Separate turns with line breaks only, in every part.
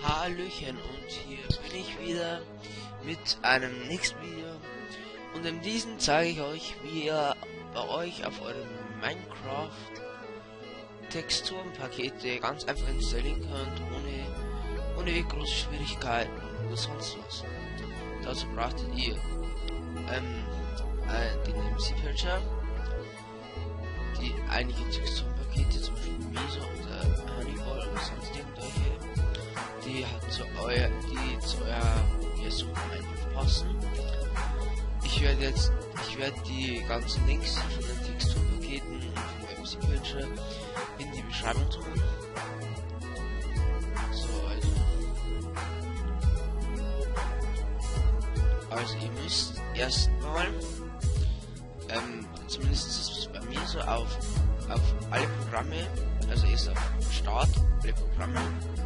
Hallöchen, und hier bin ich wieder mit einem nächsten Video, und in diesem zeige ich euch, wie ihr bei euch auf eurem Minecraft Texturenpakete ganz einfach installieren könnt, ohne große Schwierigkeiten oder sonst was. Dazu brauchtet ihr den MC-Patcher, die einige Texturenpakete, zum Beispiel Mesa oder Honeyball oder sonst irgendwelche, die zu eurer Version einfach passen. Ich werde die ganzen Links von den Texturpaketen und vom MC-Patcher in die Beschreibung tun. So, also ihr müsst erstmal, zumindest ist es bei mir so, auf alle Programme, also erst auf Start, alle Programme,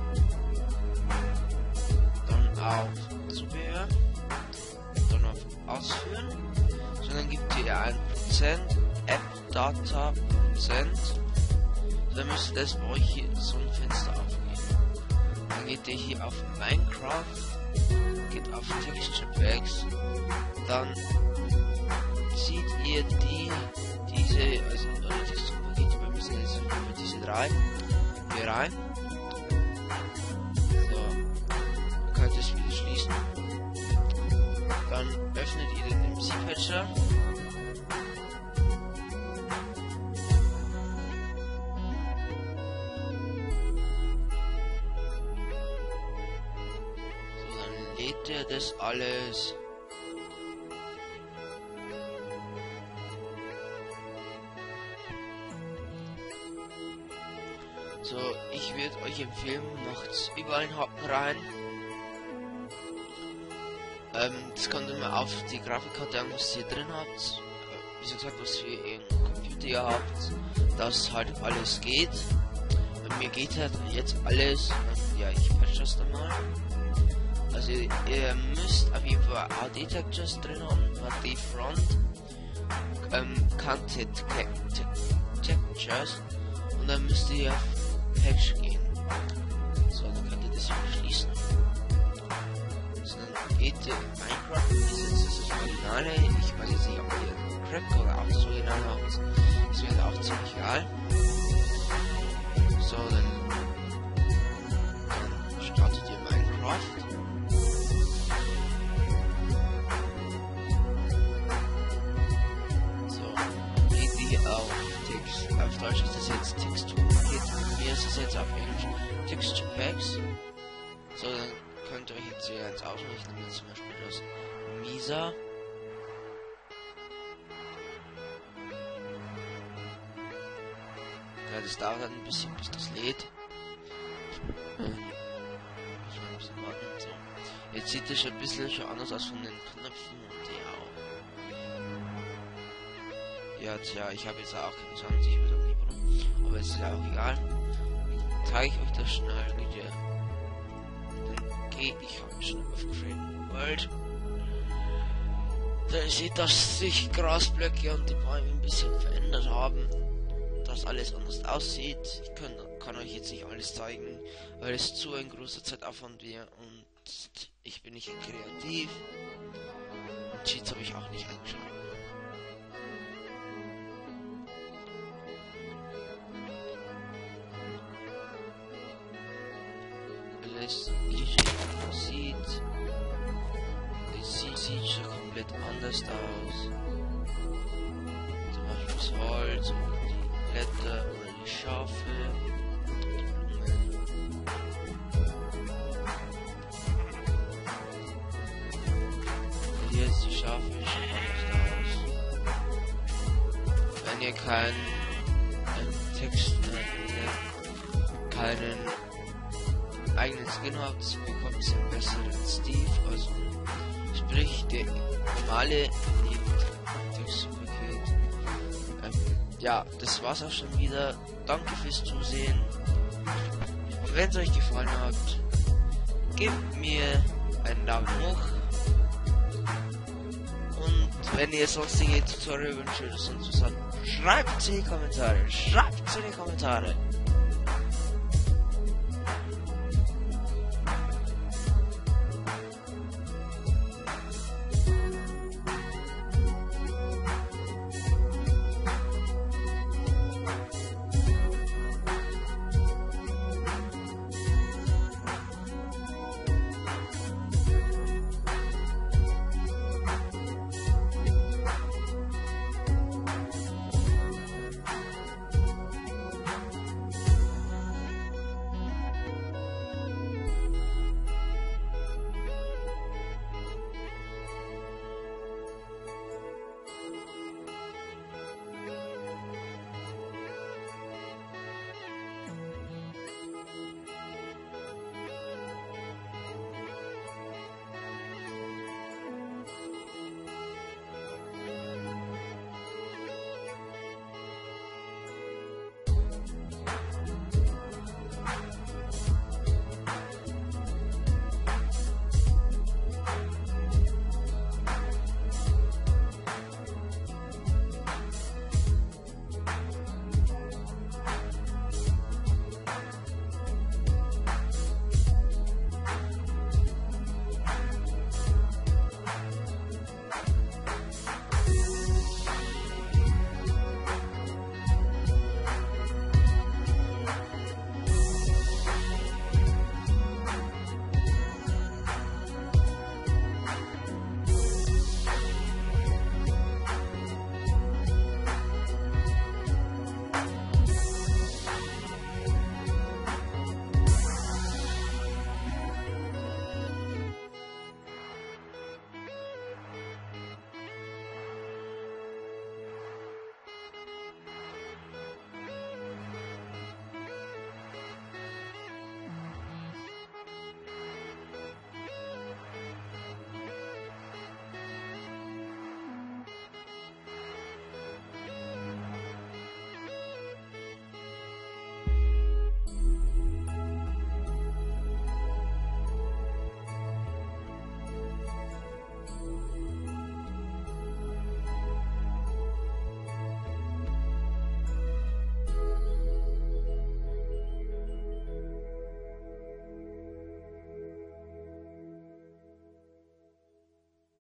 dann auf Zubehör, dann auf Ausführen, so dann gibt ihr 1% App Data Prozent, dann müsste das bei euch hier so ein Fenster aufgehen. Dann geht ihr hier auf Minecraft, geht auf Texture Packs, dann seht ihr diese Texturpakete, wir müssen jetzt für diese drei hier rein. So, dann könnt ihr es wieder schließen. Dann öffnet ihr den MC-Patcher. So, dann lädt ihr das alles. So, ich würde euch empfehlen, macht überall einen Haken rein. Das kommt immer auf die Grafikkarte an, was ihr drin habt. Wie gesagt, was für einen Computer ihr habt, dass halt alles geht. Bei mir geht halt jetzt alles. Ja, ich patche das dann mal. Also ihr müsst auf jeden Fall AD-Textures drin haben, AD-Front, Canted Textures, und dann müsst ihr auf Patch gehen. So, dann könnt ihr das wieder schließen. So, dann geht ihr in Minecraft, das ist das Originale. Ich weiß jetzt nicht, ob ihr Crack oder auch das Original habt. Das wäre auch ziemlich egal. So, dann startet ihr Minecraft. So, geht ihr auf Deutsch ist das jetzt Texturpaket, hier ist es jetzt auf Englisch Texture Packs. So, dann könnt ihr euch jetzt hier eins aussuchen. Ich nehme jetzt zum Beispiel das Mesa. Ja, das dauert ein bisschen, bis das lädt. So. Jetzt sieht es schon ein bisschen anders aus von den Knöpfen und ja, tja, ich habe jetzt auch keine 20, ich weiß auch nicht warum, aber es ist ja auch egal. Zeige ich euch das schnell wieder. Dann gehe ich halt schon auf Create World. Da ihr seht, dass sich Grasblöcke und die Bäume ein bisschen verändert haben, dass alles anders aussieht. Ich kann euch jetzt nicht alles zeigen, weil es zu ein großer Zeitaufwand wäre und ich bin nicht kreativ. Und Cheats habe ich auch nicht eingeschaltet. Sieht schon komplett anders aus. Zum Beispiel das Holz oder die Blätter oder die Schafe. Hier ist die Schafe schon anders aus. Wenn ihr keinen Text, keinen eigenen Skin habt, bekommt ihr einen besseren Steve, also sprich der normale Texturpaket. Ja, das war's auch schon wieder. Danke fürs Zusehen. Wenn es euch gefallen hat, gebt mir einen Daumen hoch. Und wenn ihr sonstige Tutorial wünscht oder sonst was habt, schreibt es in die Kommentare.